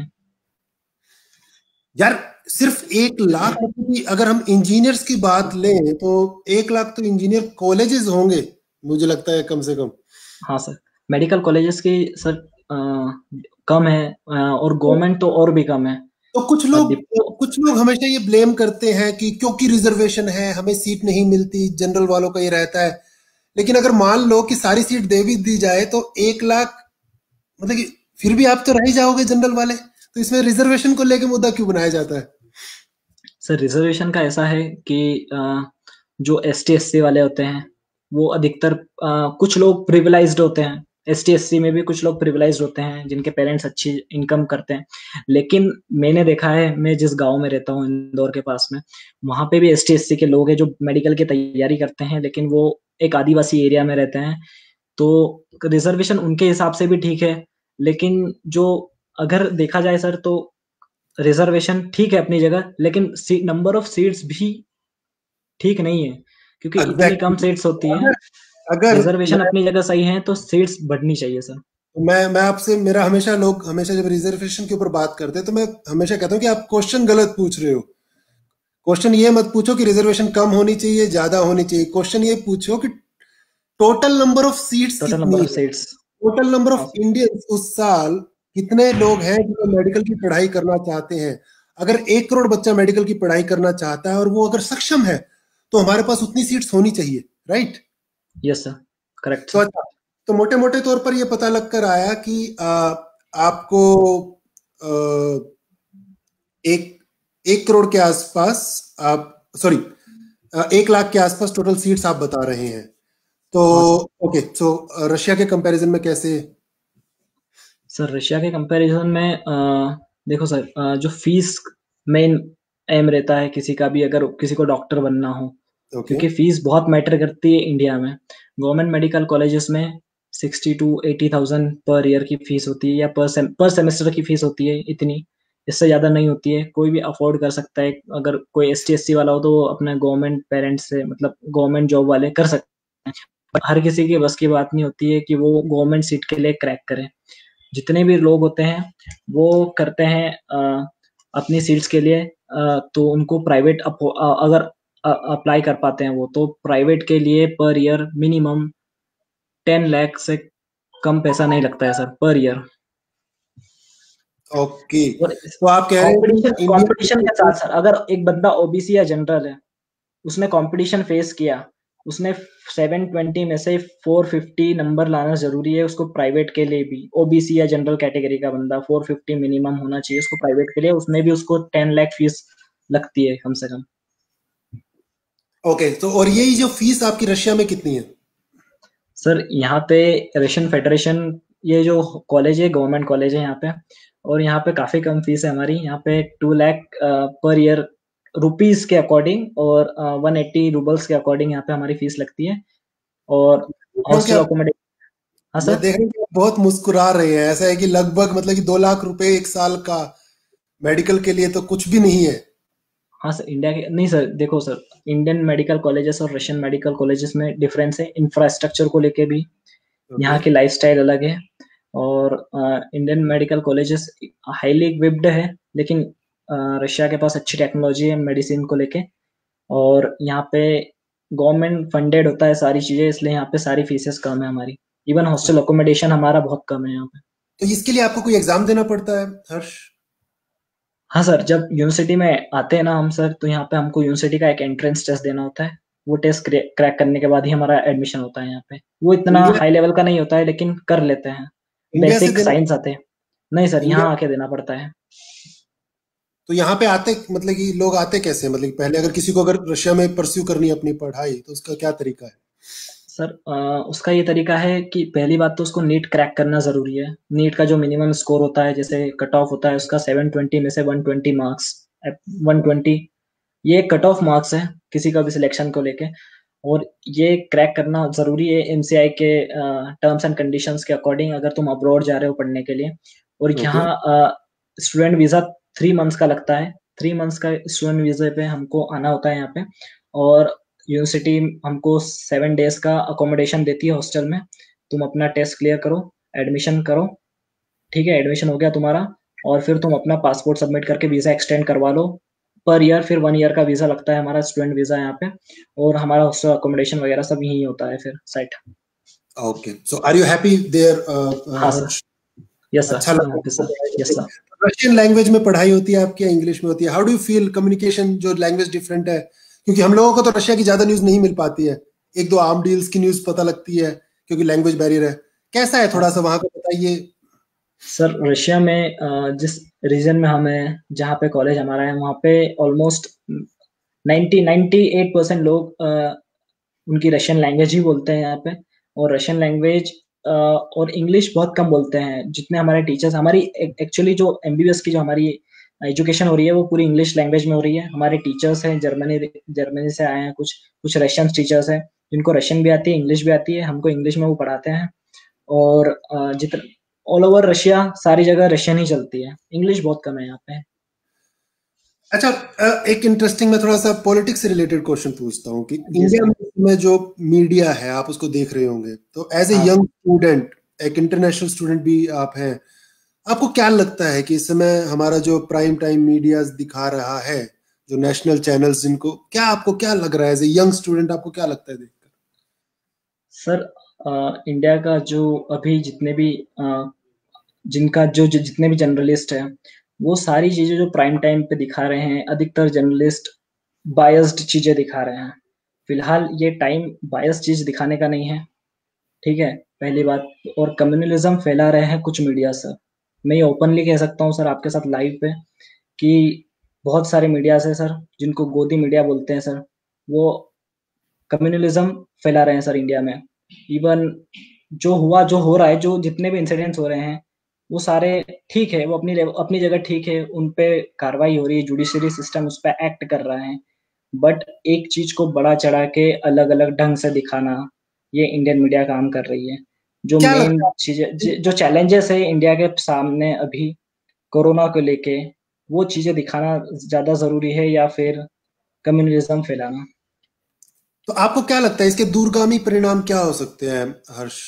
यार सिर्फ 1 लाख, मतलब कि अगर हम इंजीनियर्स की बात लें तो 1 लाख तो इंजीनियर कॉलेजेस होंगे, मुझे लगता है कम से कम। हाँ सर, मेडिकल कॉलेजेस की सर कम है, और तो, गवर्नमेंट तो और भी कम है। तो डिप्लो, कुछ लोग हमेशा ये ब्लेम करते हैं कि क्योंकि रिजर्वेशन है हमें सीट नहीं मिलती, जनरल वालों का ये रहता है। लेकिन अगर मान लो कि सारी सीट दे भी दी जाए तो 1 लाख, मतलब कि फिर भी आप तो रह ही जाओगे जनरल वाले, तो इसमें रिजर्वेशन को लेके मुद्दा क्यों बनाया जाता है? सर रिजर्वेशन का ऐसा है कि जो एस टी एस सी वाले होते हैं वो अधिकतर, कुछ लोग प्रिविलाइज्ड होते हैं। एस टी एस सी में भी कुछ लोग प्रिविलाइज्ड होते हैं जिनके पेरेंट्स अच्छी इनकम करते हैं। लेकिन मैंने देखा है, मैं जिस गांव में रहता हूँ इंदौर के पास में, वहां पे भी एस टी एस सी के लोग हैं जो मेडिकल की तैयारी करते हैं, लेकिन वो एक आदिवासी एरिया में रहते हैं। तो रिजर्वेशन उनके हिसाब से भी ठीक है, लेकिन जो, अगर देखा जाए सर तो रिजर्वेशन ठीक है अपनी जगह, लेकिन नंबर ऑफ सीट्स भी ठीक नहीं है, क्योंकि इतनी कम एग्जैक्टली। सीट्स होती हैं। अगर अगर रिजर्वेशन मैं अपनी जगह सही है तो सीट्स बढ़नी चाहिए सर। मैं आपसे, मेरा हमेशा, लोग हमेशा जब रिजर्वेशन के ऊपर बात करते हैं तो मैं हमेशा कहता हूँ कि आप क्वेश्चन गलत पूछ रहे हो। क्वेश्चन ये मत पूछो कि रिजर्वेशन कम होनी चाहिए ज्यादा होनी चाहिए, क्वेश्चन ये पूछो कि total number of seats total कितनी नंबर ऑफ है। सीट्स। टोटल नंबर हाँ ऑफ इंडियंस उस साल कितने लोग हैं जो मेडिकल की पढ़ाई करना चाहते हैं। अगर 1 करोड़ बच्चा मेडिकल की पढ़ाई करना चाहता है और वो अगर सक्षम है तो हमारे पास उतनी सीट्स होनी चाहिए, राइट? यस सर, करेक्ट तो सर। अच्छा, तो मोटे मोटे तौर पर ये पता लग कर आया कि आपको आ, एक 1 करोड़ के आसपास, आप सॉरी 1 लाख के आसपास टोटल सीट्स आप बता रहे हैं। तो हाँ सर। ओके, सो रशिया के कंपैरिजन में कैसे? सर रशिया के कंपैरिजन में देखो सर, जो फीस मेन एम रहता है किसी का भी, अगर किसी को डॉक्टर बनना हो, ओके। क्योंकि फीस बहुत मैटर करती है इंडिया में। गवर्नमेंट मेडिकल कॉलेजेस में 60 to 80,000 पर ईयर की फीस होती है, या पर सेमेस्टर की फीस होती है इतनी, इससे ज़्यादा नहीं होती है। कोई भी अफोर्ड कर सकता है, अगर कोई एस टी एस सी वाला हो तो वो अपने गवर्नमेंट पेरेंट्स से, मतलब गवर्नमेंट जॉब वाले कर सकते हैं। पर हर किसी की बस की बात नहीं होती है कि वो गवर्नमेंट सीट के लिए क्रैक करें। जितने भी लोग होते हैं वो करते हैं अपनी सीट्स के लिए, तो उनको प्राइवेट अगर अप्लाई कर पाते हैं वो, तो प्राइवेट के लिए पर ईयर मिनिमम 10 लाख से कम पैसा नहीं लगता है सर पर ईयर। ओके, और तो आप कह रहे हैं कंपटीशन कि कंपटीशन के इंडिया। साथ सर, अगर एक बंदा ओबीसी या जनरल है, उसने कंपटीशन फेस किया, उसने 720 में से 450 नंबर लाना जरूरी है उसको प्राइवेट के लिए भी। ओबीसी या जनरल कैटेगरी का बंदा 450 मिनिमम होना चाहिए उसको प्राइवेट के लिए, उसमें भी उसको 10 लाख फीस लगती है कम से कम। ओके, तो और यही जो फीस आपकी रशिया में कितनी है? सर यहाँ पे रशियन फेडरेशन, ये जो कॉलेज है गवर्नमेंट कॉलेज है यहाँ पे, और यहाँ पे काफी कम फीस है हमारी। यहाँ पे 2 लाख पर ईयर रुपीज के अकॉर्डिंग, और 180 रूबल्स के अकॉर्डिंग यहाँ पे हमारी फीस लगती है। और देख रहा हूँ कि हॉस्टल अकोमोडेशन। हाँ मैं सर। देख रहा हूँ कि आप बहुत मुस्कुरा रहे हैं, ऐसा है कि लगभग, मतलब कि 2 लाख रुपए 1 साल का मेडिकल के लिए तो कुछ भी नहीं है। हाँ सर, इंडिया के नहीं सर, देखो सर, इंडियन मेडिकल कॉलेजेस और रशियन मेडिकल कॉलेजेस में डिफरेंस है इंफ्रास्ट्रक्चर को लेके भी। ओके। यहाँ की लाइफस्टाइल अलग है। और Indian medical colleges highly equipped है, लेकिन रशिया के पास अच्छी टेक्नोलॉजी है मेडिसिन को लेके। और यहाँ पे गवर्नमेंट फंडेड होता है सारी चीजें, इसलिए यहाँ पे सारी फीसेस कम है हमारी। इवन हॉस्टल अकोमोडेशन हमारा बहुत कम है यहाँ पे। तो इसके लिए आपको कोई एग्जाम देना पड़ता है, हर्ष? हाँ सर, जब यूनिवर्सिटी में आते हैं ना हम सर, तो यहाँ पे हमको यूनिवर्सिटी का एक एंट्रेंस टेस्ट देना होता है। वो टेस्ट क्रैक करने के बाद ही हमारा एडमिशन होता है यहाँ पे। वो इतना इंडिया हाई लेवल का नहीं होता है, लेकिन कर लेते हैं। इंडिया से बेसिक देना साइंस आते हैं। नहीं सर, इंडिया यहाँ आके देना पड़ता है। तो यहाँ पे आते मतलब कि लोग आते कैसे, मतलब पहले अगर किसी को अगर रशिया में परस्यू करनी है अपनी पढ़ाई तो उसका क्या तरीका है? सर उसका ये तरीका है कि पहली बात तो उसको नीट क्रैक करना ज़रूरी है। नीट का जो मिनिमम स्कोर होता है, जैसे कट ऑफ होता है उसका 720 में से 120 मार्क्स, 120 ये कट ऑफ मार्क्स है किसी का भी सिलेक्शन को लेके, और ये क्रैक करना ज़रूरी है एमसीआई के टर्म्स एंड कंडीशंस के अकॉर्डिंग, अगर तुम अब्रॉड जा रहे हो पढ़ने के लिए। और ओके। यहाँ स्टूडेंट वीज़ा 3 मंथ्स का लगता है। 3 मंथ्स का स्टूडेंट वीज़े पे हमको आना होता है यहाँ पे, और यूनिवर्सिटी हमको 7 डेज का अकोमोडेशन देती है हॉस्टल में। तुम अपना टेस्ट क्लियर करो, एडमिशन करो, ठीक है, एडमिशन हो गया तुम्हारा, और फिर तुम अपना पासपोर्ट सबमिट करके वीज़ा एक्सटेंड करवा लो पर ईयर। फिर 1 ईयर का वीज़ा लगता है हमारा, स्टूडेंट वीज़ा यहाँ पे, और हमारा हॉस्टल अकोमोडेशन वगैरह सब यहीं होता है फिर site. Okay, so are you happy there हाँ सर, हर्ष? यस अच्छा सर, लगा ओके आपको सर, पढ़ाई यस करके? सर। रशियन लैंग्वेज में पढ़ाई होती है आपकी या इंग्लिश में होती है? How do you feel communication, जो लैंग्वेज डिफरेंट है, क्योंकि हम लोगों को तो रशिया की ज्यादा न्यूज नहीं मिल पाती है, एक दो आर्म डील्स की न्यूज पता लगती है क्योंकि लैंग्वेज बैरियर है। कैसा है, थोड़ा सा वहां का बताइए। सर रशिया में जिस रीजन में हमें, जहाँ पे कॉलेज हमारा है, वहाँ पे ऑलमोस्ट 98% लोग उनकी रशियन लैंग्वेज ही बोलते हैं यहाँ पे। और रशियन लैंग्वेज और इंग्लिश बहुत कम बोलते हैं। जितने हमारे टीचर्स, हमारी एक्चुअली जो एमबीबीएस की जो हमारी एजुकेशन हो रही है वो पूरी इंग्लिश लैंग्वेज में हो रही है। हमारे टीचर्स हैं जर्मनी जर्मनी से आए हैं, कुछ कुछ रशियन टीचर्स हैं जिनको रशियन भी आती है, इंग्लिश भी आती है। हमको इंग्लिश में वो पढ़ाते हैं। और जितना ऑल ओवर रशिया सारी जगह रशियन ही चलती है, इंग्लिश बहुत कम है यहाँ पे। अच्छा, एक इंटरेस्टिंग, मैं थोड़ा सा पॉलिटिक्स से रिलेटेड क्वेश्चन पूछता हूँ कि जी इंडिया सर। में जो मीडिया है, आप उसको देख रहे होंगे, तो एज ए हाँ यंग सर। स्टूडेंट, एक इंटरनेशनल स्टूडेंट भी आप हैं, आपको क्या लगता है कि इस समय हमारा जो प्राइम टाइम मीडिया दिखा रहा है, जो नेशनल चैनल्स, जिनको क्या, आपको क्या लग रहा है एज ए यंग स्टूडेंट, आपको क्या लगता है देखकर? सर इंडिया का जो अभी जितने भी जिनका जो जितने भी जर्नलिस्ट हैं, वो सारी चीजें जो प्राइम टाइम पे दिखा रहे हैं, अधिकतर जर्नलिस्ट बायस्ड चीजें दिखा रहे हैं। फिलहाल ये टाइम बायस्ड चीज दिखाने का नहीं है, ठीक है, पहली बात। और कम्युनलिज्म फैला रहे हैं कुछ मीडिया सर। मैं ये ओपनली कह सकता हूँ सर आपके साथ लाइव पे कि बहुत सारे मीडिया है सर, जिनको गोदी मीडिया बोलते हैं सर, वो कम्युनलिज्म फैला रहे हैं सर इंडिया में। इवन जो हुआ, जो हो रहा है, जो जितने भी इंसिडेंट्स हो रहे हैं, वो सारे ठीक है, वो अपनी अपनी जगह ठीक है, उन पे कार्रवाई हो रही है, जुडिशरी सिस्टम उस पर एक्ट कर रहा है। बट एक चीज को बड़ा चढ़ा के अलग अलग ढंग से दिखाना, ये इंडियन मीडिया काम कर रही है। जो क्या मेन लगता है? चीजें, जो चैलेंजेस है इंडिया के सामने अभी कोरोना को लेके, वो चीजें दिखाना ज्यादा जरूरी है या फिर कम्युनलिज्म फैलाना? तो आपको क्या लगता है इसके दूरगामी परिणाम क्या हो सकते हैं, हर्ष,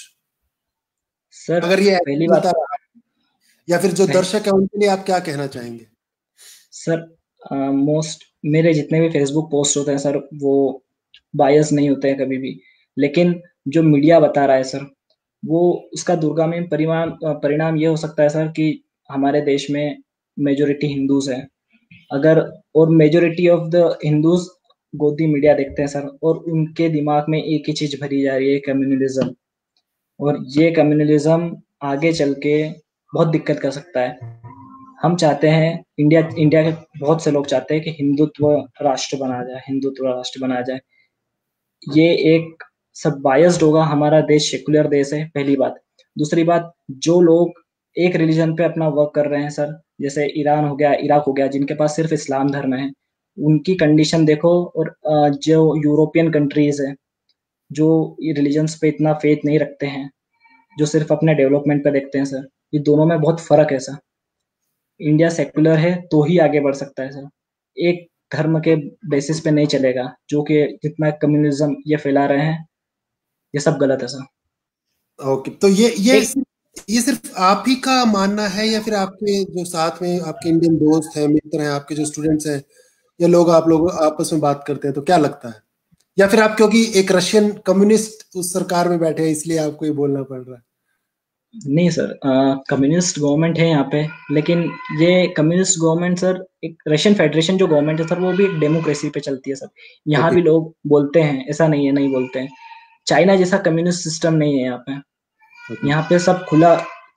सर अगर ये ऐसे पहली चलता बात, रहा, या फिर जो पह, दर्शक है उनके लिए आप क्या कहना चाहेंगे? सर मोस्ट मेरे जितने भी फेसबुक पोस्ट होते हैं सर, वो बायस नहीं होते हैं कभी भी। लेकिन जो मीडिया बता रहा है सर, वो उसका दूरगामी परिणाम परिणाम ये हो सकता है सर कि हमारे देश में मेजोरिटी हिंदूज है। अगर, और majority of the Hindus Godi media देखते हैं सर, और उनके दिमाग में एक ही चीज भरी जा रही है, कम्युनलिज्म। और ये कम्युनलिज्म आगे चल के बहुत दिक्कत कर सकता है। हम चाहते हैं, इंडिया इंडिया के बहुत से लोग चाहते हैं कि हिंदुत्व राष्ट्र बना जाए, हिंदुत्व राष्ट्र बना जाए। ये एक सब बायस्ड होगा। हमारा देश सेकुलर देश है, पहली बात। दूसरी बात, जो लोग एक रिलीजन पे अपना वर्क कर रहे हैं सर, जैसे ईरान हो गया, इराक हो गया, जिनके पास सिर्फ इस्लाम धर्म है, उनकी कंडीशन देखो। और जो यूरोपियन कंट्रीज है, जो रिलीजन्स पे इतना फेथ नहीं रखते हैं, जो सिर्फ अपने डेवलपमेंट पे देखते हैं सर, ये दोनों में बहुत फर्क है सर। इंडिया सेकुलर है तो ही आगे बढ़ सकता है सर, एक धर्म के बेसिस पे नहीं चलेगा। जो कि जितना कम्युनिज्म ये फैला रहे हैं, ये सब गलत है सर। ओके, तो ये एक, ये सिर्फ आप ही का मानना है, या फिर आपके जो साथ में आपके इंडियन दोस्त हैं, मित्र हैं, आपके जो स्टूडेंट्स हैं, या लोग आपस में बात करते हैं, तो क्या लगता है? या फिर आप क्योंकि एक रशियन कम्युनिस्ट उस सरकार में बैठे हैं इसलिए आपको ये बोलना पड़ रहा है? नहीं सर, कम्युनिस्ट गवर्नमेंट है यहाँ पे, लेकिन ये कम्युनिस्ट गवर्नमेंट सर, एक रशियन फेडरेशन जो गवर्नमेंट है सर, वो भी एक डेमोक्रेसी पे चलती है सर। यहाँ ओके। भी लोग बोलते हैं, ऐसा नहीं है नहीं बोलते हैं। चाइना जैसा कम्युनिस्ट सिस्टम नहीं है यहाँ पे। ओके। यहाँ पे सब खुला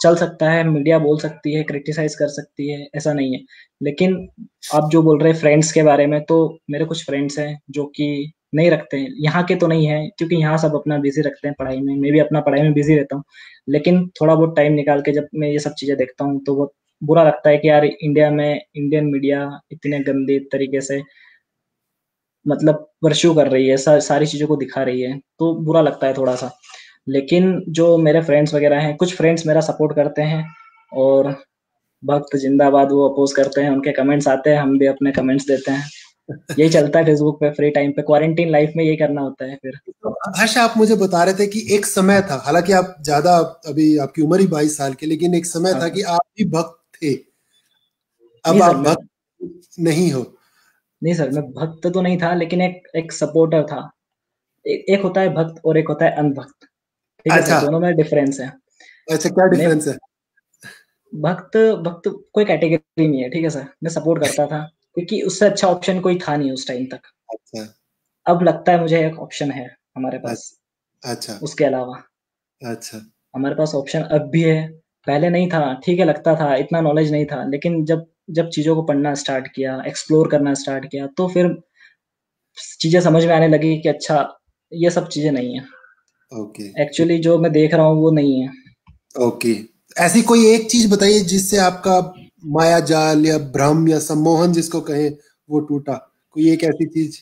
चल सकता है, मीडिया बोल सकती है, क्रिटिसाइज कर सकती है, ऐसा नहीं है। लेकिन आप जो बोल रहे हैं फ्रेंड्स के बारे में, तो मेरे कुछ फ्रेंड्स हैं जो कि नहीं रखते हैं, यहाँ के तो नहीं है, क्योंकि यहाँ सब अपना बिजी रखते हैं पढ़ाई में, मैं भी अपना पढ़ाई में बिजी रहता हूँ। लेकिन थोड़ा बहुत टाइम निकाल के जब मैं ये सब चीजें देखता हूँ तो बहुत बुरा लगता है कि यार इंडिया में इंडियन मीडिया इतने गंदे तरीके से मतलब परस्यू कर रही है, सारी चीज़ों को दिखा रही है, तो बुरा लगता है थोड़ा-सा। लेकिन जो मेरे फ्रेंड्स वगैरह हैं, कुछ फ्रेंड्स मेरा सपोर्ट करते हैं और भक्त जिंदाबाद वो अपोज़ करते हैं, उनके कमेंट्स आते हैं, हम भी अपने कमेंट्स देते हैं। यही चलता है फेसबुक पे फ्री टाइम पे, क्वारंटाइन लाइफ में यही करना होता है फिर। तो हर्ष, आप मुझे बता रहे थे कि एक समय था, हालांकि आप ज्यादा, अभी आपकी उम्र ही 22 साल की, लेकिन एक समय हाँ था सर। कि आप भी भक्त थे। नहीं अब सर, आप मैं भक्त नहीं हो। नहीं सर, मैं भक्त तो नहीं था, लेकिन एक एक सपोर्टर था। एक होता है भक्त और एक होता है अंधभक्त। ठीक है सर, अच्छा। दोनों में डिफरेंस है। अच्छा, क्या मैं डिफरेंस है? भक्त भक्त कोई कैटेगरी नहीं है, ठीक है सर। मैं सपोर्ट करता था क्योंकि उससे अच्छा ऑप्शन कोई था नहीं उस टाइम तक। अच्छा। अब लगता है मुझे एक ऑप्शन है हमारे पास, अच्छा। उसके अलावा। अच्छा। हमारे पास ऑप्शन अब भी है, पहले नहीं था। ठीक है, लगता था, इतना नॉलेज नहीं था, लेकिन जब जब चीज़ों को पढ़ना स्टार्ट किया, एक्सप्लोर करना स्टार्ट किया, तो फिर चीज़ें समझ में आने लगी कि अच्छा, ये सब चीज़ें नहीं है। ओके। एक्चुअली जो मैं देख रहा हूँ वो नहीं है। ओके। ऐसी कोई एक चीज बताइए जिससे आपका माया जाल या भ्रम या सम्मोहन जिसको कहें वो टूटा। कोई एक ऐसी चीज।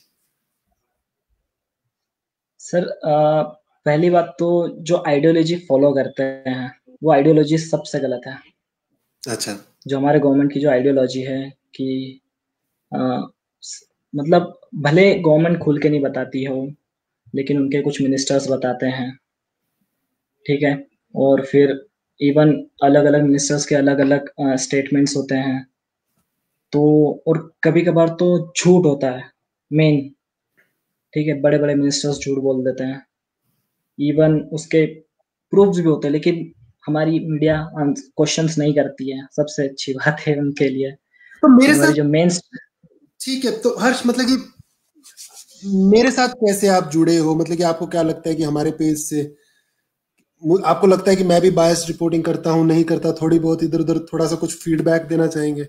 सर पहली बात तो जो आइडियोलॉजी फॉलो करते हैं, वो आइडियोलॉजी सबसे गलत है। अच्छा। जो हमारे गवर्नमेंट की जो आइडियोलॉजी है कि अ, मतलब भले गवर्नमेंट खुल के नहीं बताती हो, लेकिन उनके कुछ मिनिस्टर्स बताते हैं, ठीक है। और फिर इवन अलग अलग मिनिस्टर्स के अलग अलग स्टेटमेंट्स होते हैं। तो और कभी कभार तो झूठ होता है मेन, ठीक है, बड़े बड़े मिनिस्टर्स झूठ बोल देते हैं। इवन उसके प्रूफ्स भी होते हैं, लेकिन हमारी मीडिया क्वेश्चंस नहीं करती है, सबसे अच्छी बात है उनके लिए। तो मेरे हमारी साथ जो मेन ठीक है, तो हर्ष मतलब कि मेरे साथ कैसे आप जुड़े हो, मतलब कि आपको क्या लगता है कि हमारे पेज से आपको लगता है कि मैं भी बायस रिपोर्टिंग करता हूँ, नहीं करता, थोड़ी बहुत इधर उधर थोड़ा सा कुछ फीडबैक देना चाहेंगे?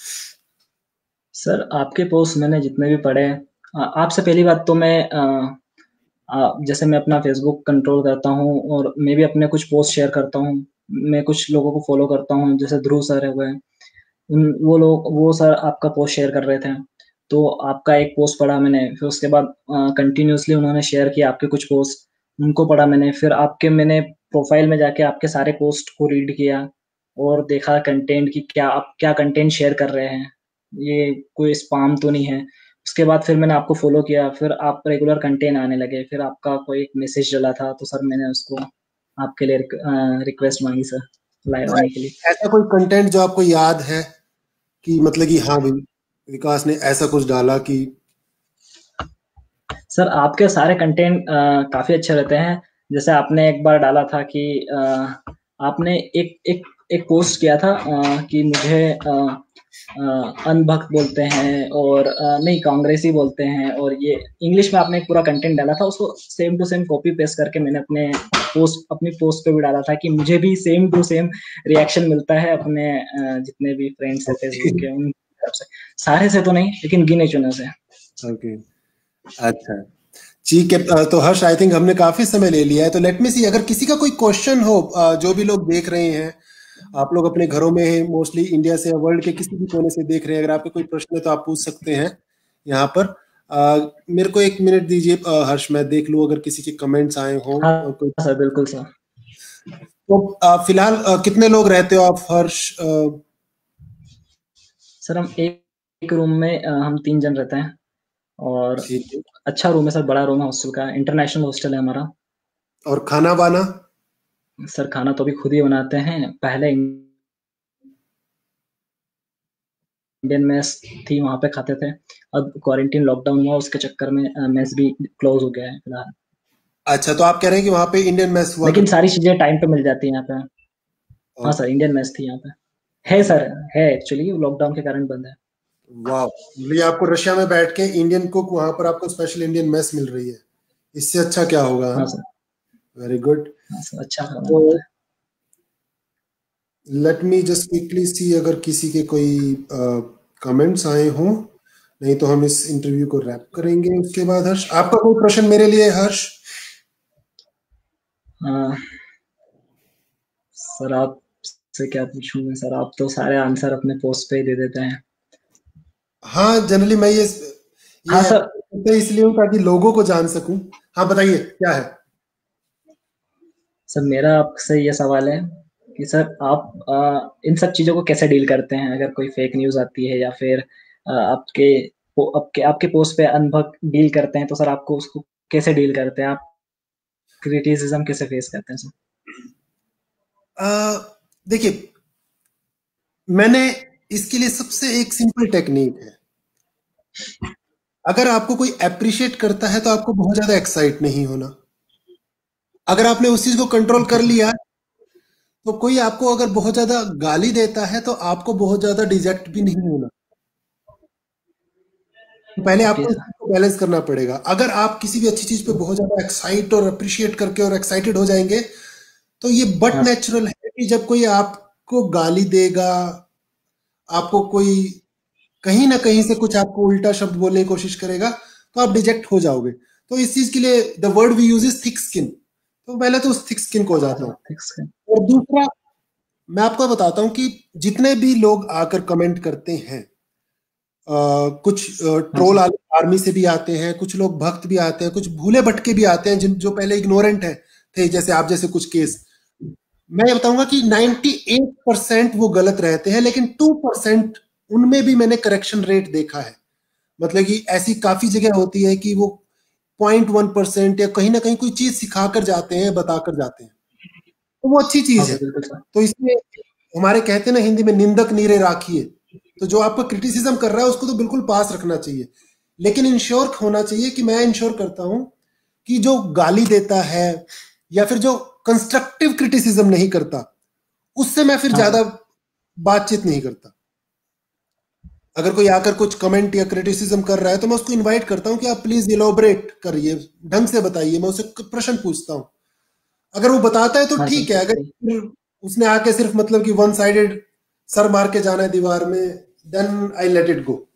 सर, आपके पोस्ट मैंने जितने भी पढ़े हैं, आपसे पहली बात तो मैं जैसे मैं अपना फेसबुक कंट्रोल करता हूँ और मैं भी अपने कुछ पोस्ट शेयर करता हूँ। मैं कुछ लोगों को फॉलो करता हूँ, जैसे ध्रुव सर है, उन वो सर आपका पोस्ट शेयर कर रहे थे, तो आपका एक पोस्ट पढ़ा मैंने, फिर उसके बाद कंटिन्यूअसली उन्होंने शेयर किया आपके कुछ पोस्ट, उनको पढ़ा मैंने, फिर आपके मैंने प्रोफाइल में जाके आपके सारे पोस्ट को रीड किया और देखा कंटेंट की क्या आप क्या कंटेंट शेयर कर रहे हैं, ये कोई स्पैम तो नहीं है। उसके बाद फिर मैंने आपको फॉलो किया, फिर आप रेगुलर कंटेंट आने लगे, फिर आपका कोई एक मैसेज डला था, तो सर मैंने उसको आपके लिए रिक्वेस्ट मांगी सर, लाइव तो आने के लिए। ऐसा कोई कंटेंट जो आपको याद है कि मतलब कि हाँ भाई, विकास ने ऐसा कुछ डाला कि। सर आपके सारे कंटेंट काफ़ी अच्छे रहते हैं। जैसे आपने एक बार डाला था कि आपने एक एक एक पोस्ट किया था कि मुझे अनभक्त बोलते हैं और नहीं कांग्रेसी बोलते हैं, और ये इंग्लिश में आपने एक पूरा कंटेंट डाला था, उसको same to same copy paste करके मैंने अपनी पोस्ट पे भी डाला था कि मुझे भी सेम टू सेम रिएक्शन मिलता है अपने जितने भी फ्रेंड्स है फेसबुक के उन तरफ से। सारे से तो नहीं, लेकिन गिने चुने से। ओके। अच्छा। ठीक है, तो हर्ष आई थिंक हमने काफी समय ले लिया है, तो लेट मी सी, अगर किसी का कोई क्वेश्चन हो, जो भी लोग देख रहे हैं, आप लोग अपने घरों में हैं, मोस्टली इंडिया से या वर्ल्ड के किसी भी कोने से देख रहे हैं, अगर आपके कोई प्रश्न है तो आप पूछ सकते हैं यहाँ पर। मेरे को 1 मिनट दीजिए हर्ष, मैं देख लूँ अगर किसी के कमेंट्स आए हों हाँ और कोई। सर, बिल्कुल सर। तो फिलहाल कितने लोग रहते हो आप हर्ष? सर हम एक रूम में हम 3 जन रहते हैं, और ठीक है। अच्छा रूम है सर, बड़ा रूम है हॉस्टल का, इंटरनेशनल हॉस्टल है हमारा। और खाना वाना? सर खाना तो अभी खुद ही बनाते हैं, पहले इंडियन मेस थी, वहाँ पे खाते थे। अब क्वारंटीन लॉकडाउन हुआ, उसके चक्कर में मेस भी क्लोज हो गया है फिलहाल। अच्छा, तो आप कह रहे हैं कि वहाँ पे इंडियन मेस हुआ लेकिन करती? सारी चीज़ें टाइम पे मिल जाती हैं यहाँ पे। हाँ सर, ओके। इंडियन मेस थी यहाँ पे। है सर, है, एक्चुअली लॉकडाउन के कारण बंद है। वाह, ये आपको रशिया में बैठ के इंडियन कुक, वहां पर आपको स्पेशल इंडियन मेस मिल रही है, इससे अच्छा क्या होगा? हाँ सर। Very good. हाँ सर, अच्छा खाना तो मिलता है। Let me just quickly see अगर किसी के कोई कमेंट्स आए हों, नहीं तो हम इस इंटरव्यू को रैप करेंगे उसके बाद। हर्ष, आपका कोई प्रश्न मेरे लिए? हर्ष सर आप से क्या पूछूं मैं सर, आप तो सारे आंसर अपने पोस्ट पे ही दे देते हैं। हाँ, जनरली मैं ये हाँ सर। इसलिए हूँ ताकि लोगों को जान सकूं। हाँ बताइए क्या है? सर मेरा आपसे ये सवाल है कि सर आप इन सब चीज़ों को कैसे डील करते हैं? अगर कोई फेक न्यूज़ आती है या फिर आपके आपके पोस्ट पे अनुभव डील करते हैं, तो सर आपको उसको कैसे डील करते हैं? आप क्रिटिसिज्म कैसे फेस करते हैं सर? देखिए, मैंने इसके लिए सबसे एक सिंपल टेक्निक है। अगर आपको कोई अप्रिशिएट करता है तो आपको बहुत ज्यादा एक्साइट नहीं होना। अगर आपने उस चीज को कंट्रोल कर लिया, तो कोई आपको अगर बहुत ज्यादा गाली देता है तो आपको बहुत ज्यादा डिजेक्ट भी नहीं होना। तो पहले ओके आपको सर। इसको बैलेंस करना पड़ेगा। अगर आप किसी भी अच्छी चीज पे बहुत ज्यादा एक्साइट और अप्रिशिएट करके और एक्साइटेड हो जाएंगे, तो ये बट हाँ नेचुरल है कि जब कोई आपको गाली देगा, आपको कोई कहीं ना कहीं से कुछ आपको उल्टा शब्द बोलने की कोशिश करेगा, तो आप डिजेक्ट हो जाओगे। तो इस चीज के लिए the word we use is thick skin. तो पहले तो उस थिक स्किन को हो हाँ जाता सर, हूँ। फिक्स कर। और दूसरा, मैं आपको बताता हूँ कि जितने भी लोग आकर कमेंट करते हैं, कुछ हाँ ट्रोल सर। आर्मी से भी आते हैं, कुछ लोग भक्त भी आते हैं, कुछ भूले भटके भी आते हैं जिन जो पहले इग्नोरेंट है थे, जैसे आप जैसे कुछ केस। मैं ये बताऊंगा कि 98% वो गलत रहते हैं, लेकिन 2% उनमें भी मैंने करेक्शन रेट देखा है। मतलब कि ऐसी काफी जगह होती है कि वो 0.1% या कहीं ना कहीं कोई चीज सिखा कर जाते हैं, बताकर जाते हैं, तो वो अच्छी हाँ चीज है। सर, बिल्कुल सर। तो इसमें हमारे कहते हैं ना हिंदी में, निंदक नीरे राखिए। तो जो आपका क्रिटिसिज्म कर रहा है उसको तो बिल्कुल पास रखना चाहिए, लेकिन इंश्योर होना चाहिए कि मैं इंश्योर करता हूं कि जो गाली देता है या फिर जो कंस्ट्रक्टिव क्रिटिसिज्म नहीं करता, उससे मैं फिर हाँ सर। ज्यादा बातचीत नहीं करता। अगर कोई आकर कुछ कमेंट या क्रिटिसिज्म कर रहा है तो मैं उसको इनवाइट करता हूं कि आप प्लीज इलोबरेट करिए, ढंग से बताइए। मैं उसे प्रश्न पूछता हूं। अगर वो बताता है तो हाँ सर, ठीक है। अगर सही। फिर उसने आके सिर्फ मतलब कि वन साइडेड सर मार के जाना है दीवार में, then I let it go.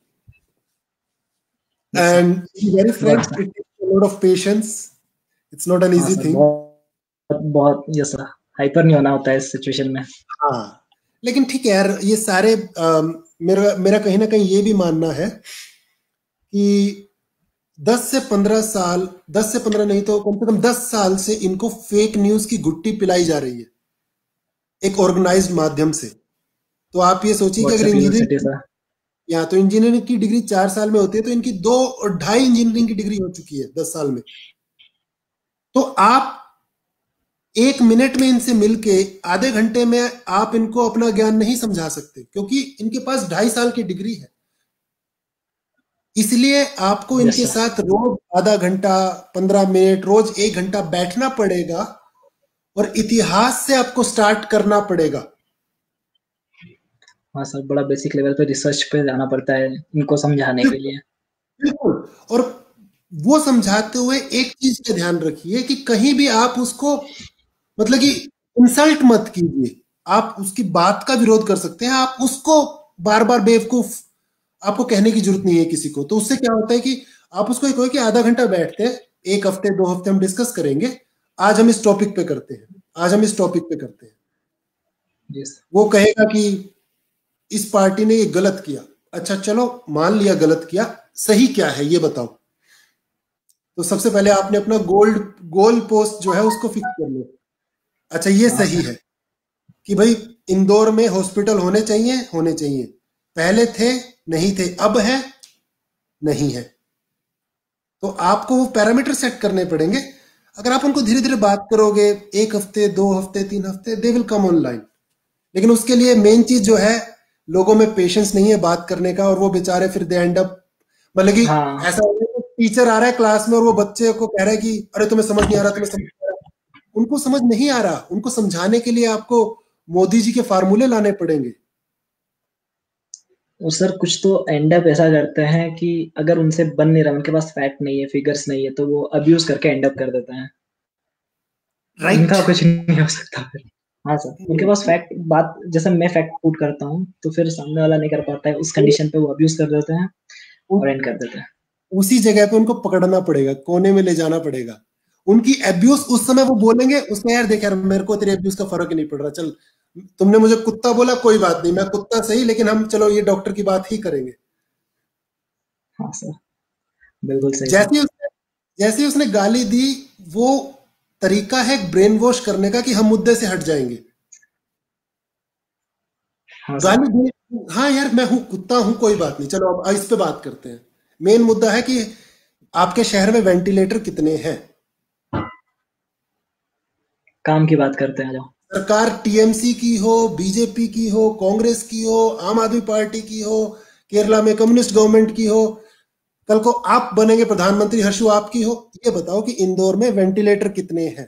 Yes sir. And very got frank, sir. It takes a lot of patience. It's not an हाँ इजी सर, थिंग। बहुत बहुत यस सर। हाइपर नहीं होना होता है इस सिचुएशन में। हाँ, लेकिन ठीक है यार, ये सारे मेरा मेरा कहीं ना कहीं ये भी मानना है कि 10 से 15 साल, 10 से 15 नहीं तो कम से कम 10 साल से इनको फेक न्यूज की गुट्टी पिलाई जा रही है, एक ऑर्गेनाइज्ड माध्यम से। तो आप ये सोचिए कि अगर व्हाट्सएप यूनिवर्सिटी इंजीनियरिंग, सर। या तो इंजीनियरिंग की डिग्री 4 साल में होती है, तो इनकी 2 और 2.5 इंजीनियरिंग की डिग्री हो चुकी है 10 साल में। तो आप 1 मिनट में इनसे मिलके, आधे घंटे में आप इनको अपना ज्ञान नहीं समझा सकते, क्योंकि इनके पास 2.5 साल की डिग्री है। इसलिए आपको यस इनके सर। साथ रोज आधा घंटा, 15 मिनट, रोज 1 घंटा बैठना पड़ेगा, और इतिहास से आपको स्टार्ट करना पड़ेगा। हाँ सर, बड़ा बेसिक लेवल पे रिसर्च पे जाना पड़ता है इनको समझाने के लिए। बिल्कुल। और वो समझाते हुए एक चीज का ध्यान रखिए कि कहीं भी आप उसको मतलब कि इंसल्ट मत कीजिए। आप उसकी बात का विरोध कर सकते हैं, आप उसको बार बार बेवकूफ आपको कहने की जरूरत नहीं है किसी को। तो उससे क्या होता है कि आप उसको एक हो कि आधा घंटा बैठते हैं, 1 हफ्ते 2 हफ्ते हम डिस्कस करेंगे, आज हम इस टॉपिक पे करते हैं, आज हम इस टॉपिक पे करते हैं। यस। वो कहेगा कि इस पार्टी ने ये गलत किया। अच्छा चलो, मान लिया गलत किया, सही क्या है ये बताओ। तो सबसे पहले आपने अपना गोल पोस्ट जो है उसको फिक्स कर लो। अच्छा, ये हाँ सही सर। है कि भाई इंदौर में हॉस्पिटल होने चाहिए, होने चाहिए। पहले थे, नहीं थे, अब है, नहीं है। तो आपको वो पैरामीटर सेट करने पड़ेंगे। अगर आप उनको धीरे धीरे बात करोगे, 1 हफ्ते 2 हफ्ते 3 हफ्ते, दे विल कम ऑनलाइन। लेकिन उसके लिए मेन चीज जो है, लोगों में पेशेंस नहीं है बात करने का, और वो बेचारे फिर दे एंड अप, मतलब कि हाँ। ऐसा हो गया कि टीचर आ रहा है क्लास में और वो बच्चे को कह रहा है कि अरे तुम्हें समझ नहीं आ रहा, तुम्हें समझ नहीं आ रहा। उनको समझ नहीं आ रहा, उनको समझाने के लिए आपको मोदी जी के फार्मूले लाने पड़ेंगे। और सर कुछ तो एंड अप ऐसा करते हैं कि अगर उनसे बन नहीं रहा, उनके पास फैक्ट नहीं है, फिगर्स नहीं है, तो वो अब्यूज करके एंड अप कर देते हैं। राइट। उनका कुछ नहीं हो सकता फिर। हाँ सर, उनके पास फैक्ट बात जैसे मैं फैक्ट पुट करता हूँ तो फिर सामने वाला नहीं कर पाता है, उस कंडीशन पे वो अब्यूज कर देते हैं और एंड कर देते हैं। उसी जगह पे उनको पकड़ना पड़ेगा, कोने में ले जाना पड़ेगा। उनकी एब्यूज उस समय वो बोलेंगे, उसमें यार देख यार मेरे को तेरे एब्यूज का फर्क ही नहीं पड़ रहा, चल तुमने मुझे कुत्ता बोला कोई बात नहीं, मैं कुत्ता सही, लेकिन हम चलो ये डॉक्टर की बात ही करेंगे। हाँ सर, बिल्कुल सही सर। जैसे उसने जैसे उसने गाली दी, वो तरीका है ब्रेन वॉश करने का कि हम मुद्दे से हट जाएंगे। हाँ सर। गाली दी, हाँ यार मैं हूं कुत्ता हूं कोई बात नहीं, चलो अब इस पे बात करते हैं। मेन मुद्दा है कि आपके शहर में वेंटिलेटर कितने हैं। काम की बात करते हैं, आ जाओ। सरकार टीएमसी की हो, बीजेपी की हो, कांग्रेस की हो, आम आदमी पार्टी की हो, केरला में कम्युनिस्ट गवर्नमेंट की हो, कल को आप बनेंगे प्रधानमंत्री, हर्षु आपकी हो, ये बताओ कि इंदौर में वेंटिलेटर कितने हैं।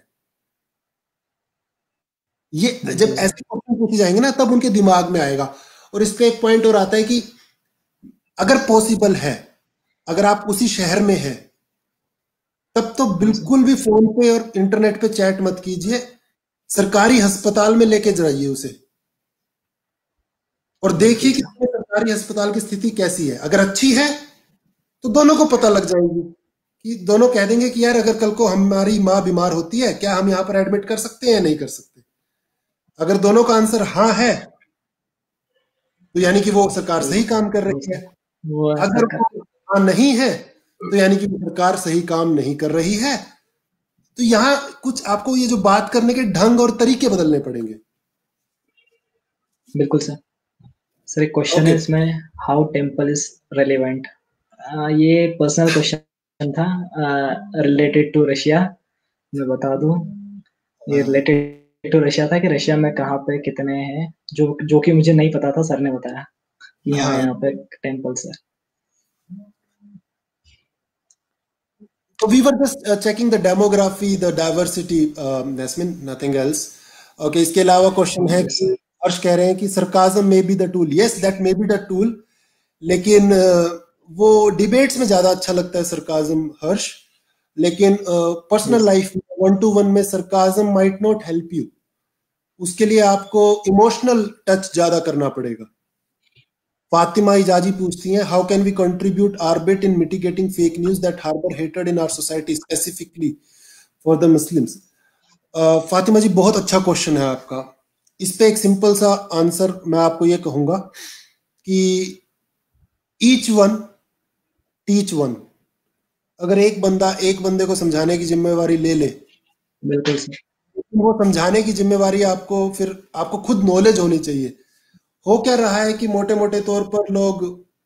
ये जब बिल्कुल सर। ऐसे क्वेश्चन पूछे जाएंगे ना तब उनके दिमाग में आएगा। और इस पे एक पॉइंट और आता है कि अगर पॉसिबल है, अगर आप उसी शहर में हैं, तब तो हाँ सर। बिल्कुल भी फोन पे और इंटरनेट पे चैट मत कीजिए, सरकारी अस्पताल में लेके जाइए उसे, और बिल्कुल देखिए कि सर। अपने सरकारी अस्पताल की स्थिति कैसी है। अगर अच्छी है तो दोनों को पता लग जाएगी, कि दोनों कह देंगे कि यार अगर कल को हमारी माँ बीमार होती है, क्या हम यहाँ पर एडमिट कर सकते हैं या नहीं कर सकते। अगर दोनों का आंसर हाँ है, तो यानी कि वो सरकार तो सही काम कर वो रही है। सर, वो अगर सरकार। वो हाँ नहीं है, तो यानी कि वो सरकार सही काम नहीं कर रही है। तो यहाँ कुछ आपको ये जो बात करने के ढंग और तरीके बदलने पड़ेंगे। बिल्कुल सर। सर एक क्वेश्चन है ओके। इसमें, हाउ टेम्पल इज रेलिवेंट। ये पर्सनल क्वेश्चन था, रिलेटेड टू रशिया। मैं बता दूं, ये रिलेटेड टू रशिया था कि रशिया में कहाँ पे कितने हैं, जो जो कि मुझे नहीं पता था, सर ने बताया कि हाँ हाँ, यहाँ पे टेम्पल्स है। so we were just checking the demography, the diversity, Nesmin, nothing else. Okay, इसके अलावा क्वेश्चन है यस कि सर। हर्ष कह रहे हैं कि sarcasm may be the tool, yes that may be the tool, लेकिन वो डिबेट्स में ज्यादा अच्छा लगता है सरकाजम हर्ष। लेकिन पर्सनल यस सर। लाइफ में वन टू वन में sarcasm might not help you, उसके लिए आपको इमोशनल टच ज्यादा करना पड़ेगा। फातिमा इजाजी पूछती हैं, how can we contribute our bit in mitigating fake news that harbour hated in our society specifically for the Muslims. Fatima ji बहुत अच्छा क्वेश्चन है आपका। इस पे एक सिंपल सा आंसर मैं आपको ये कहूंगा कि ईच वन टीच वन। अगर एक बंदा एक बंदे को समझाने की जिम्मेवारी ले ले, बिल्कुल सर। तो वो समझाने की जिम्मेवारी आपको, फिर आपको खुद नॉलेज होनी चाहिए। हो क्या रहा है कि मोटे मोटे तौर पर लोग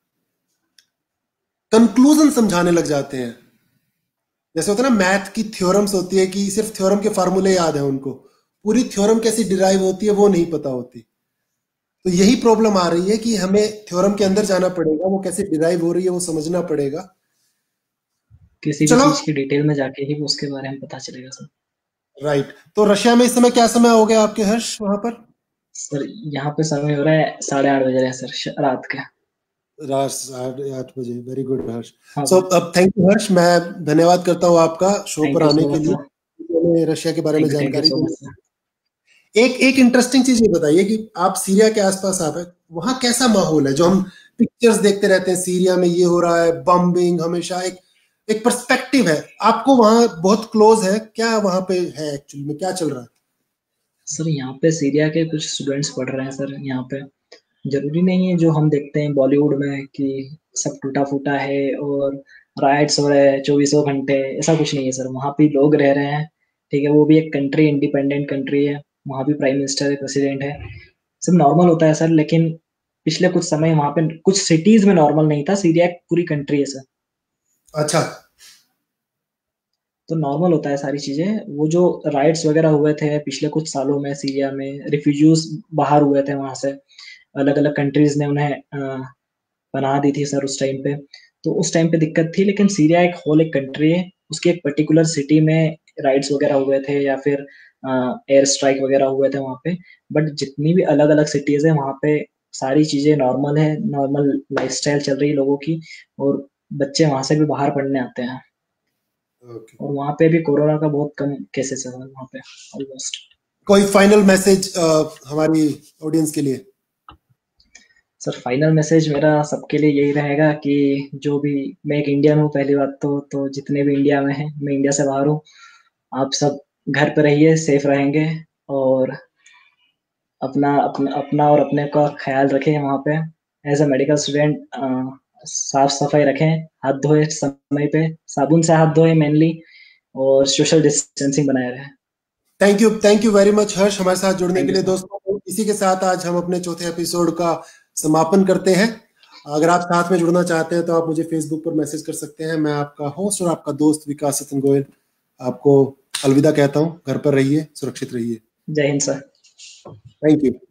कंक्लूजन समझाने लग जाते हैं। जैसे होता है ना, मैथ की थ्योरम्स होती है कि सिर्फ थ्योरम के फार्मूले याद है उनको, पूरी थ्योरम कैसे डिराइव होती है वो नहीं पता होती। तो यही प्रॉब्लम आ रही है कि हमें थ्योरम के अंदर जाना पड़ेगा, वो कैसे डिराइव हो रही है वो समझना पड़ेगा। किसी भी चलो, चीज की डिटेल में जाके ही उसके बारे में पता चलेगा सर। राइट। तो रशिया में इस समय क्या समय हो गया आपके हर्ष वहां पर? सर यहाँ पे समय हो रहा है 8:30 बज रहे हैं सर, रात के। रात 8:30 बजे, वेरी गुड हर्ष। हाँ सो सर। अब थैंक यू हर्ष, मैं धन्यवाद करता हूँ आपका शो पर थैंक यू आने सो के मच लिए, सर। हमें रशिया के बारे में थैंक यू जानकारी सो देने। Much sir. एक एक इंटरेस्टिंग चीज ये बताइए कि आप सीरिया के आसपास आप है, वहां कैसा माहौल है? जो हम पिक्चर्स देखते रहते हैं, सीरिया में ये हो रहा है, बम्बिंग, हमेशा एक एक पर्सपेक्टिव है, आपको वहां बहुत क्लोज है, क्या वहां पे है एक्चुअली में क्या चल रहा है? सर यहाँ पे सीरिया के कुछ स्टूडेंट्स पढ़ रहे हैं सर यहाँ पे। जरूरी नहीं है जो हम देखते हैं बॉलीवुड में कि सब टूटा फूटा है और राइट्स हो रहे हैं 24 घंटे, ऐसा कुछ नहीं है सर। वहाँ पे लोग रह रहे हैं, ठीक है। वो भी एक कंट्री, इंडिपेंडेंट कंट्री है। वहाँ भी प्राइम मिनिस्टर है, प्रेसिडेंट है, सब नॉर्मल होता है सर। लेकिन पिछले कुछ समय वहाँ पे कुछ सिटीज में नॉर्मल नहीं था। सीरिया एक पूरी कंट्री है सर, अच्छा। तो नॉर्मल होता है सारी चीजें। वो जो राइट्स वगैरह हुए थे पिछले कुछ सालों में सीरिया में, रिफ्यूजीज बाहर हुए थे वहां से, अलग अलग कंट्रीज ने उन्हें पनाह दी थी सर उस टाइम पे। तो उस टाइम पे दिक्कत थी, लेकिन सीरिया एक होल एक कंट्री है, उसकी एक पर्टिकुलर सिटी में राइट्स वगैरह हुए थे या फिर एयर स्ट्राइक वगैरह हुए थे वहाँ पे। बट जितनी भी अलग अलग सिटीज है वहाँ पे सारी चीजें नॉर्मल है, नॉर्मल लाइफस्टाइल चल रही है लोगों की। और बच्चे वहां से भी बाहर पढ़ने आते हैं। ओके। और वहाँ पे भी कोरोना का बहुत कम केसेस है वहाँ पे, ऑलमोस्ट। कोई फाइनल मैसेज हमारी ऑडियंस के लिए? सर फाइनल मैसेज मेरा सबके लिए यही रहेगा कि जो भी, मैं एक इंडियन हूँ पहली बात तो जितने भी इंडिया में हैं, मैं इंडिया से बाहर हूँ, आप सब घर पे रहिए, सेफ रहेंगे और अपना अपना अपना और अपने का ख्याल रखें वहाँ पे। एज अ मेडिकल स्टूडेंट साफ सफाई रखें, हाथ धोए समय पे, साबुन से हाथ धोए मेनली, और सोशल डिस्टेंसिंग बनाए रहे। Thank you very much Harsh हमारे साथ जुड़ने के लिए। सर। दोस्तों इसी के साथ आज हम अपने चौथे एपिसोड का समापन करते हैं। अगर आप साथ में जुड़ना चाहते हैं तो आप मुझे फेसबुक पर मैसेज कर सकते हैं। मैं आपका होस्ट और आपका दोस्त विकास सतन गोयल आपको अलविदा कहता हूँ। घर पर रहिए, सुरक्षित रहिए। जय हिंद सर। Thank you.